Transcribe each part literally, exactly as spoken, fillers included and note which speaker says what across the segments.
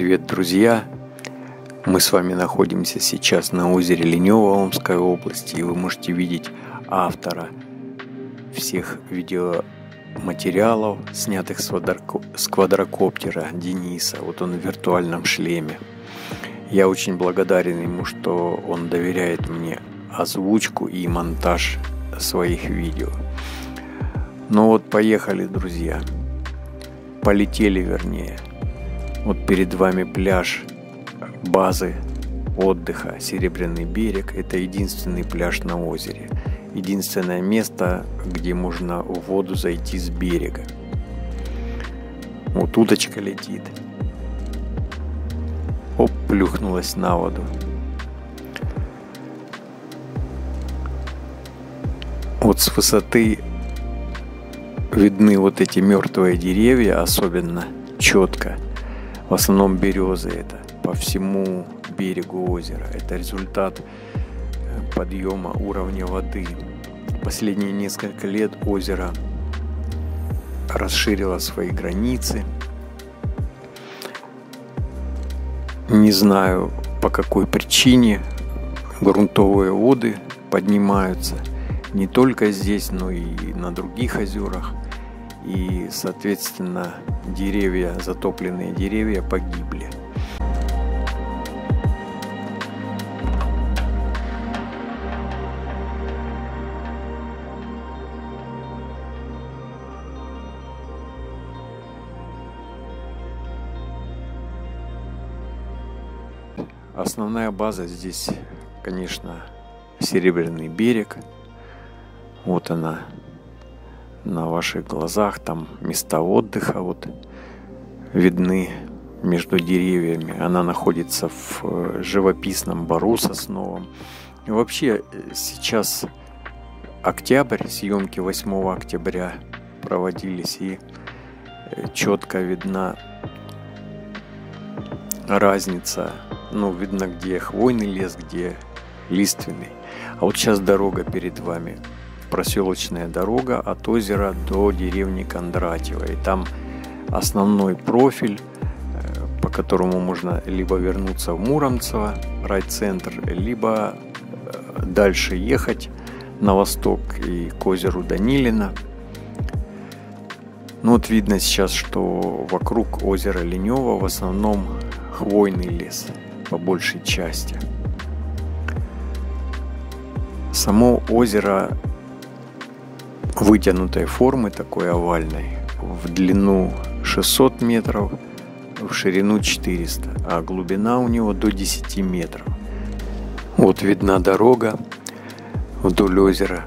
Speaker 1: Привет, друзья! Мы с вами находимся сейчас на озере Ленёво Омской области, и вы можете видеть автора всех видеоматериалов, снятых с, квадроко... с квадрокоптера, Дениса. Вот он в виртуальном шлеме. Я очень благодарен ему, что он доверяет мне озвучку и монтаж своих видео. Ну вот, поехали, друзья. Полетели, вернее. Вот перед вами пляж базы отдыха Серебряный берег. Это единственный пляж на озере. Единственное место, где можно в воду зайти с берега. Вот удочка летит. Оп, плюхнулась на воду. Вот с высоты видны вот эти мертвые деревья, особенно четко. В основном березы это по всему берегу озера. Это результат подъема уровня воды. Последние несколько лет озеро расширило свои границы. Не знаю, по какой причине грунтовые воды поднимаются не только здесь, но и на других озерах. И, соответственно, деревья, затопленные деревья погибли. Основная база здесь, конечно, Серебряный берег. Вот она на ваших глазах, там места отдыха вот видны между деревьями. Она находится в живописном бору сосновом. И вообще сейчас октябрь, съемки восьмого октября проводились, и четко видна разница. Ну, видно, где хвойный лес, где лиственный. А вот сейчас дорога перед вами. Проселочная дорога от озера до деревни Кондратьево. И там основной профиль, по которому можно либо вернуться в Муромцево, райцентр, либо дальше ехать на восток и к озеру Данилина. Ну вот видно сейчас, что вокруг озера Ленёво в основном хвойный лес, по большей части. Само озеро вытянутой формы, такой овальной, в длину шестьсот метров, в ширину четыреста, а глубина у него до десяти метров. Вот видна дорога вдоль озера.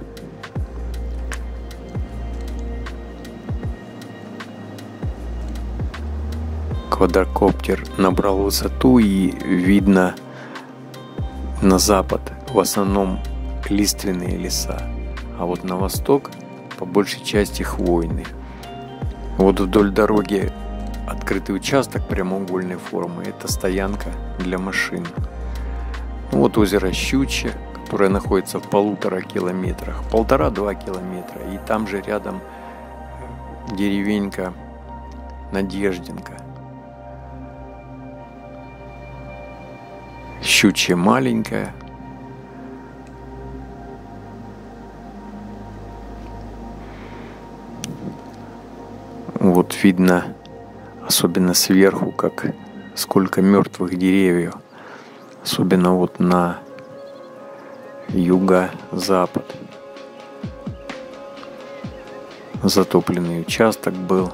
Speaker 1: Квадрокоптер набрал высоту, и видно на запад в основном лиственные леса, а вот на восток по большей части хвойные. Вот вдоль дороги открытый участок прямоугольной формы. Это стоянка для машин. Вот озеро Щучье, которое находится в полутора километрах, полтора-два километра. И там же рядом деревенька Надеждинка. Щучье маленькое. Вот видно, особенно сверху, как сколько мертвых деревьев. Особенно вот на юго-запад. Затопленный участок был.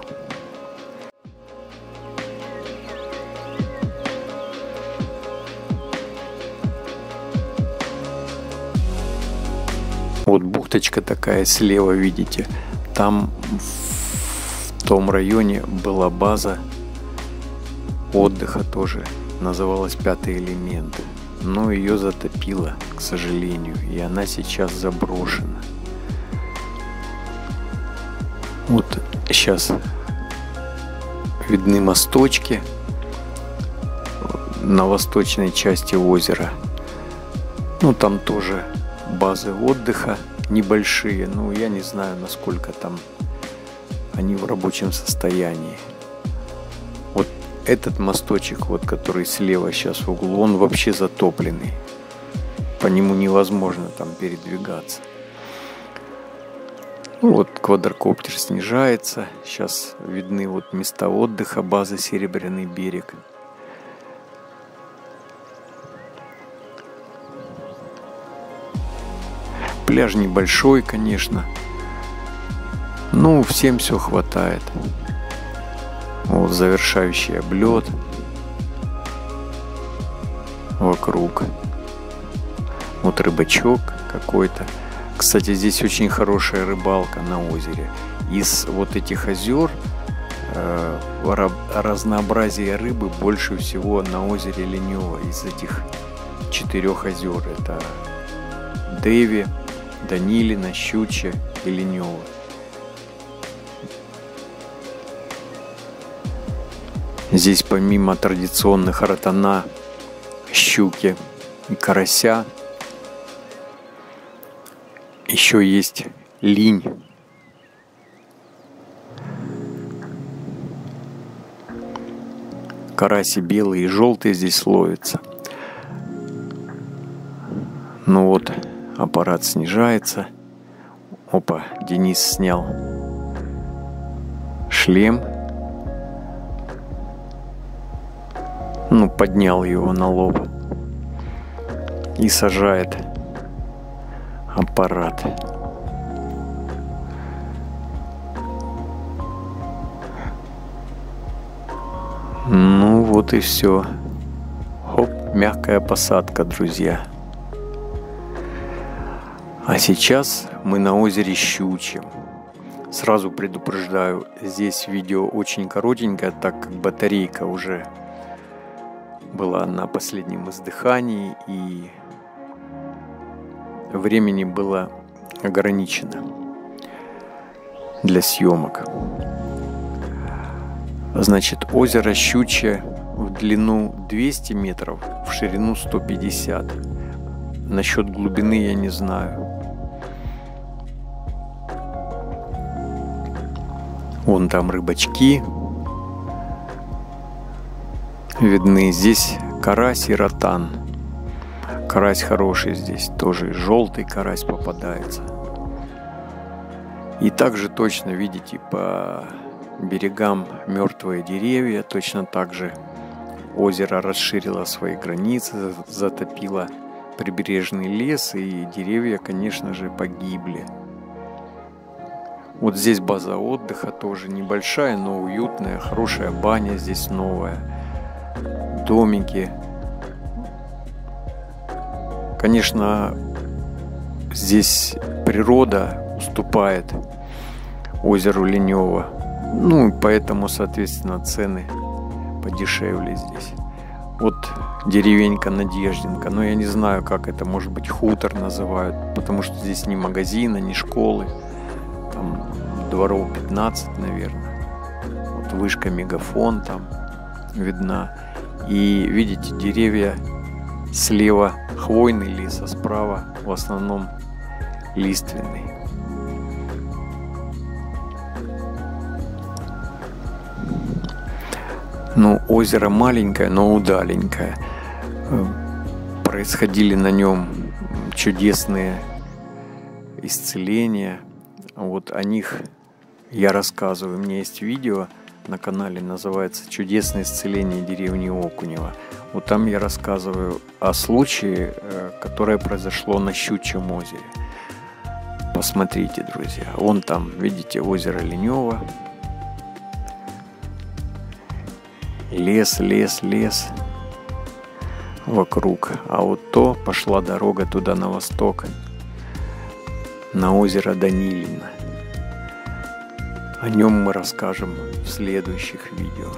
Speaker 1: Вот бухточка такая слева, видите. Там в том районе была база отдыха тоже. Называлась «Пятый элемент». Но ее затопило, к сожалению. И она сейчас заброшена. Вот сейчас видны мосточки на восточной части озера. Ну, там тоже базы отдыха небольшие. Ну, я не знаю, насколько там они в рабочем состоянии. Вот этот мосточек, вот который слева сейчас в углу, он вообще затопленный. По нему невозможно там передвигаться. Ну вот квадрокоптер снижается. Сейчас видны вот места отдыха базы Серебряный берег. Пляж небольшой, конечно. Ну, всем все хватает. Вот завершающий облет вокруг. Вот рыбачок какой-то. Кстати, здесь очень хорошая рыбалка на озере. Из вот этих озер э, разнообразие рыбы больше всего на озере Ленево. Из этих четырех озер. Это Деви, Данилина, Щучье и Ленево. Здесь помимо традиционных ротана, щуки и карася, еще есть линь. Караси белые и желтые здесь ловятся. Ну вот, аппарат снижается. Опа, Денис снял шлем. Ну, поднял его на лоб и сажает аппарат. Ну вот и все. Хоп, мягкая посадка, друзья. А сейчас мы на озере Щучьем. Сразу предупреждаю, здесь видео очень коротенькое, так как батарейка уже была на последнем издыхании и времени было ограничено для съемок. Значит, озеро Щучье в длину двести метров, в ширину сто пятьдесят. Насчет глубины я не знаю. Вон там рыбачки видны. Здесь карась и ротан. Карась хороший здесь, тоже желтый карась попадается. И также точно видите по берегам мертвые деревья. Точно так же озеро расширило свои границы, затопило прибрежный лес, и деревья, конечно же, погибли. Вот здесь база отдыха тоже небольшая, но уютная, хорошая баня здесь новая, домики. Конечно, здесь природа уступает озеру Ленево, ну и поэтому, соответственно, цены подешевле здесь. Вот деревенька Надеждинка, но я не знаю, как это, может быть, хутор называют, потому что здесь ни магазина, ни школы. Там дворов пятнадцать, наверное. Вот вышка Мегафон там видна. И видите, деревья слева хвойный лес, а справа в основном лиственный. Ну, озеро маленькое, но удаленькое. Происходили на нем чудесные исцеления. Вот о них я рассказываю. У меня есть видео на канале, называется «Чудесное исцеление деревни Окунева». Вот там я рассказываю о случае, которое произошло на Щучьем озере. Посмотрите, друзья. Вон там, видите, озеро Ленево. Лес, лес, лес вокруг. А вот то пошла дорога туда на восток, на озеро Данилина. О нем мы расскажем в следующих видео.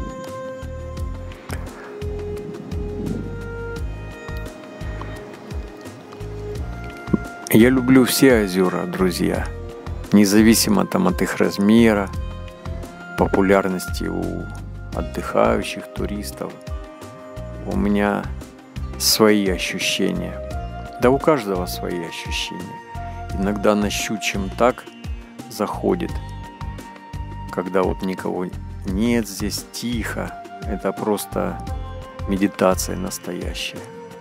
Speaker 1: Я люблю все озера, друзья, независимо там от их размера, популярности у отдыхающих, туристов. У меня свои ощущения. Да у каждого свои ощущения. Иногда на Щучьем так заходит, когда вот никого нет, здесь тихо, Это просто медитация настоящая.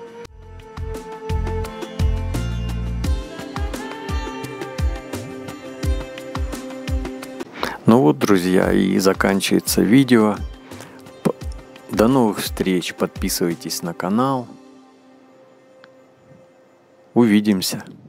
Speaker 1: Ну вот, друзья, и заканчивается видео. До новых встреч. Подписывайтесь на канал. Увидимся.